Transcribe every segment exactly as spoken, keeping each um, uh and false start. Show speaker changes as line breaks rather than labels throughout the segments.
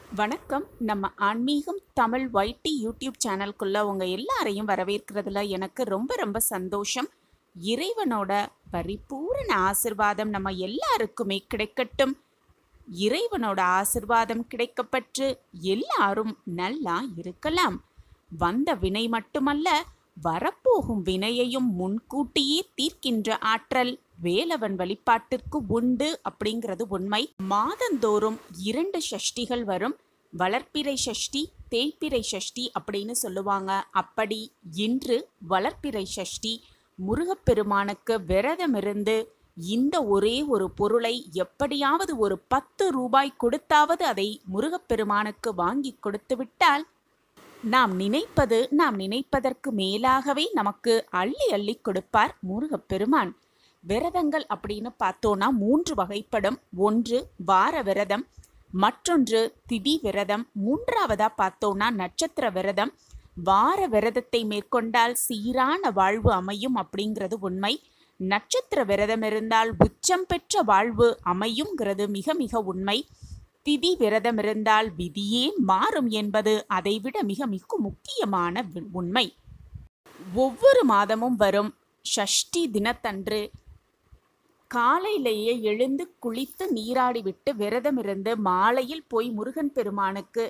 வணக்கம். நம்ம ஆன்மீகம் தமிழ் வைட்டி யூடியூப் சேனலுக்குள்ள உங்க எல்லாரையும் வரவேற்கிறதுல எனக்கு ரொம்ப ரொம்ப சந்தோஷம். இறைவனோட பரிபூரண ஆசிர்வாதம் நம்ம எல்லாருக்குமே கிடைக்கட்டும். இறைவனோட ஆசிர்வாதம் கிடைக்கப்பெற்று எல்லாரும் நல்லா இருக்கலாம். வந்த வினை மட்டுமல்ல, வரப்போகும் வினையையும் முன்கூட்டியே தீர்க்கின்ற ஆற்றல் வேலவன் வழிபாட்டிற்கு உண்டு அப்படிங்கிறது உண்மை. மாதந்தோறும் இரண்டு சஷ்டிகள் வரும். வளர்ப்பிறை சஷ்டி, தேய்பிறை சஷ்டி அப்படின்னு சொல்லுவாங்க. அப்படி இன்று வளர்ப்பிறை சஷ்டி. முருகப்பெருமானுக்கு விரதமிருந்து இந்த ஒரே ஒரு பொருளை எப்படியாவது ஒரு பத்து ரூபாய் கொடுத்தாவது அதை முருகப்பெருமானுக்கு வாங்கி கொடுத்து விட்டால் நாம் நினைப்பது நாம் நினைப்பதற்கு மேலாகவே நமக்கு அள்ளி அள்ளி கொடுப்பார் முருகப்பெருமான். விரதங்கள் அப்படின்னு பார்த்தோன்னா மூன்று வகைப்படும். ஒன்று வார விரதம், மற்றொன்று திதி விரதம், மூன்றாவதா பார்த்தோன்னா நட்சத்திர விரதம். வார விரதத்தை மேற்கொண்டால் சீரான வாழ்வு அமையும் அப்படிங்கிறது உண்மை. நட்சத்திர விரதம் இருந்தால் உச்சம் பெற்ற வாழ்வு அமையுங்கிறது மிக மிக உண்மை. திதி விரதம் இருந்தால் விதியே மாறும் என்பது அதைவிட மிக மிக முக்கியமான உண்மை. ஒவ்வொரு மாதமும் வரும் ஷஷ்டி தினத்தன்று காலையிலேயே எழுந்து குளித்து நீராடிவிட்டு விரதம் இருந்து மாலையில் போய் முருகன் பெருமானுக்கு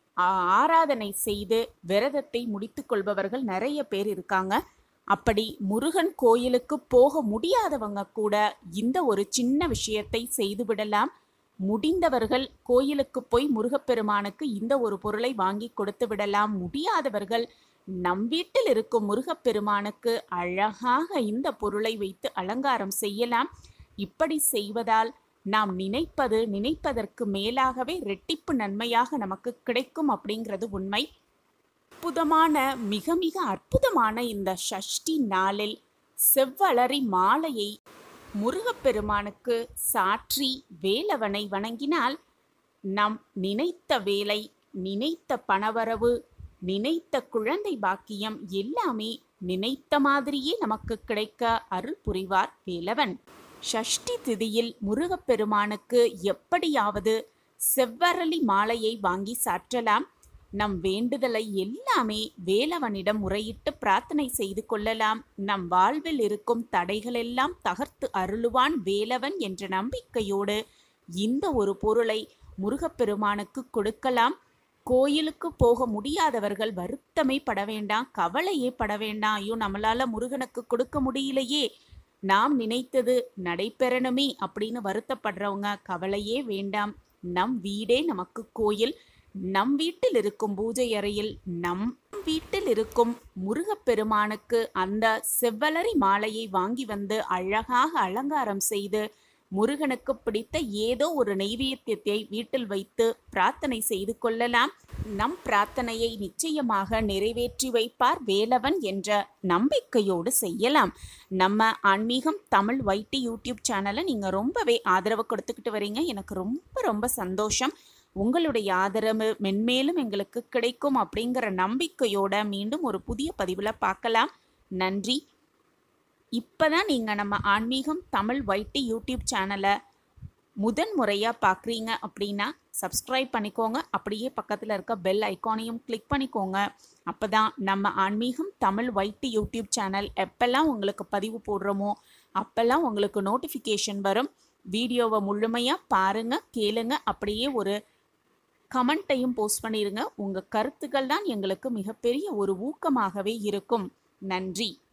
ஆராதனை செய்து விரதத்தை முடித்து கொள்பவர்கள் நிறைய பேர் இருக்காங்க. அப்படி முருகன் கோயிலுக்கு போக முடியாதவங்க கூட இந்த ஒரு சின்ன விஷயத்தை செய்து விடலாம். முடிந்தவர்கள் கோயிலுக்கு போய் முருகப்பெருமானுக்கு இந்த ஒரு பொருளை வாங்கி கொடுத்து விடலாம். முடியாதவர்கள் நம் வீட்டில் இருக்கும் முருகப்பெருமானுக்கு அழகாக இந்த பொருளை வைத்து அலங்காரம் செய்யலாம். இப்படி செய்வதால் நாம் நினைப்பது நினைப்பதற்கு மேலாகவே ரெட்டிப்பு நன்மையாக நமக்கு கிடைக்கும் அப்படிங்கிறது உண்மை. அற்புதமான மிக மிக அற்புதமான இந்த ஷஷ்டி நாளில் செவ்வளரி மாலையை முருகப்பெருமானுக்கு சாற்றி வேலவனை வணங்கினால் நம் நினைத்த வேலை, நினைத்த பணவரவு, நினைத்த குழந்தை பாக்கியம் எல்லாமே நினைத்த மாதிரியே நமக்கு கிடைக்க அருள் புரிவார் வேலவன். ஷஷ்டி திதியில் முருகப்பெருமானுக்கு எப்படியாவது செவ்வரளி மாலையை வாங்கி சாற்றலாம். நம் வேண்டுதலை எல்லாமே வேலவனிடம் முறையிட்டு பிரார்த்தனை செய்து கொள்ளலாம். நம் வாழ்வில் இருக்கும் தடைகளெல்லாம் தகர்த்து அருளுவான் வேலவன் என்ற நம்பிக்கையோடு இந்த ஒரு பொருளை முருகப்பெருமானுக்கு கொடுக்கலாம். கோயிலுக்கு போக முடியாதவர்கள் வருத்தமே பட வேண்டாம், கவலையே பட வேண்டாம். ஐயோ, நம்மளால முருகனுக்கு கொடுக்க முடியலையே, நாம் நினைத்தது நடைபெறணுமே அப்படின்னு வருத்தப்படுறவங்க கவலையே வேண்டாம். நம் வீடே நமக்கு கோயில். நம் வீட்டில் இருக்கும் பூஜை அறையில் நம் வீட்டில் இருக்கும் முருகப்பெருமானுக்கு அந்த செவ்வளரி மாலையை வாங்கி வந்து அழகாக அலங்காரம் செய்து முருகனுக்கு பிடித்த ஏதோ ஒரு நெய்வேத்தியத்தை வீட்டில் வைத்து பிரார்த்தனை செய்து கொள்ளலாம். நம் பிரார்த்தனையை நிச்சயமாக நிறைவேற்றி வைப்பார் வேலவன் என்ற நம்பிக்கையோடு செய்யலாம். நம்ம ஆன்மீகம் தமிழ் வைட்டி யூடியூப் சேனலை நீங்கள் ரொம்பவே ஆதரவு கொடுத்துக்கிட்டு வரீங்க. எனக்கு ரொம்ப ரொம்ப சந்தோஷம். உங்களுடைய ஆதரவு மென்மேலும் எங்களுக்கு கிடைக்கும் அப்படிங்கிற நம்பிக்கையோட மீண்டும் ஒரு புதிய பதிவில் பார்க்கலாம். நன்றி. இப்போதான் நீங்கள் நம்ம ஆன்மீகம் தமிழ் வைட்டி யூடியூப் சேனலை முதன் முறையாக பார்க்குறீங்க அப்படின்னா சப்ஸ்கிரைப் பண்ணிக்கோங்க. அப்படியே பக்கத்தில் இருக்க பெல் ஐக்கானையும் கிளிக் பண்ணிக்கோங்க. அப்போ தான் நம்ம ஆன்மீகம் தமிழ் வைட்டி யூடியூப் சேனல் எப்போல்லாம் உங்களுக்கு பதிவு போடுறோமோ அப்போல்லாம் உங்களுக்கு நோட்டிஃபிகேஷன் வரும். வீடியோவை முழுமையாக பாருங்கள், கேளுங்க. அப்படியே ஒரு கமெண்ட்டையும் போஸ்ட் பண்ணிடுங்க. உங்கள் கருத்துக்கள் தான் எங்களுக்கு மிகப்பெரிய ஒரு ஊக்கமாகவே இருக்கும். நன்றி.